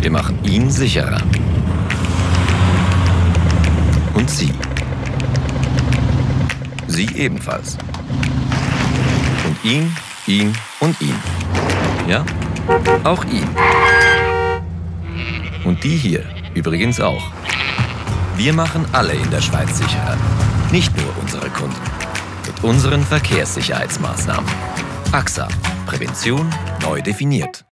Wir machen ihn sicherer. Und Sie. Sie ebenfalls. Und ihn und ihn. Ja? Auch ihn. Und die hier übrigens auch. Wir machen alle in der Schweiz sicherer. Nicht nur unsere Kunden. Mit unseren Verkehrssicherheitsmaßnahmen. AXA. Prävention neu definiert.